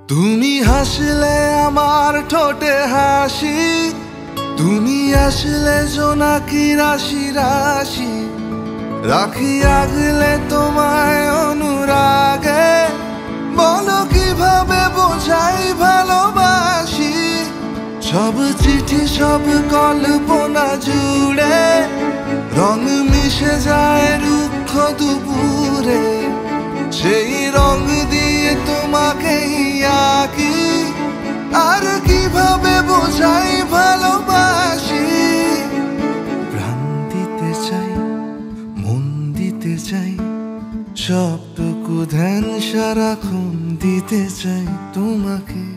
তুমি হাসলে আমার ঠোঁটে হাসি, তুমি আসলে জোনাকি রাশি রাশি, রাখি আগলে তোমায় অনুরাগে। বলো কিভাবে বোঝাই ভালোবাসি, সব চিঠি সব কল্পনা জুড়ে রং মিশে যায় রুক্ষ দুপুরে। সেই রং দিয়ে তোমাকে আঁকি, আর কিভাবে বোঝাই ভালোবাসি। প্রাণ দিতে চাই, মন দিতে চাই, সবটুকু ধ্যান সারাক্ষণ দিতে চাই তোমাকে,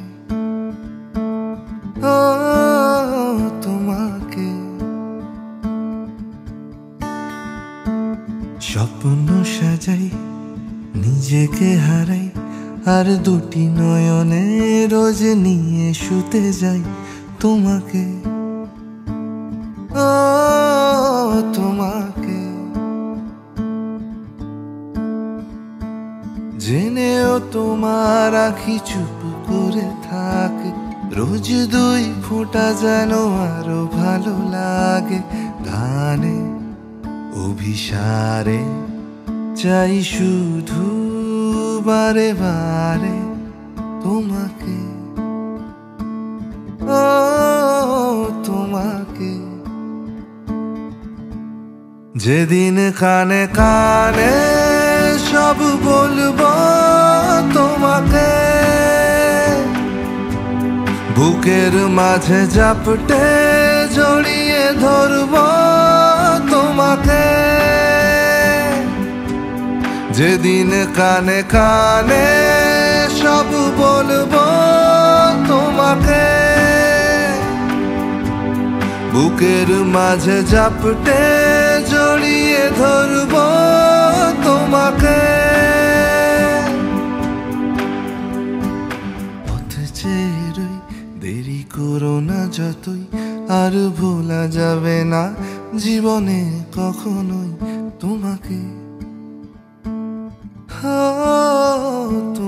ও তোমাকে। স্বপ্ন সাজাই, নিজেকে হারাই, আর দুটি নয়নে রোজ নিয়ে শুতে যাই তোমাকে, ও তোমাকে। জেনেও তোমার আখি চুপ করে থাকে, রোজ দুই ফোঁটা যেন আরো ভালো লাগে। গানে অভিসারে চাই শুধু বারে বারে তোমাকে, ও তোমাকে। যেদিন কানে কানে সব বলবো তোমাকে, বুকের মাঝে জাপটে জড়িয়ে ধরবো তোমাকে। যেদিন কানে কানে সব বলবো তোমাকে, বুকের মাঝে জাপটে জড়িয়ে ধরবো তোমাকে। পথ চেয়ে রই, দেরি করো না যতই, আর ভোলা যাবে না জীবনে কখনোই তোমাকে, ও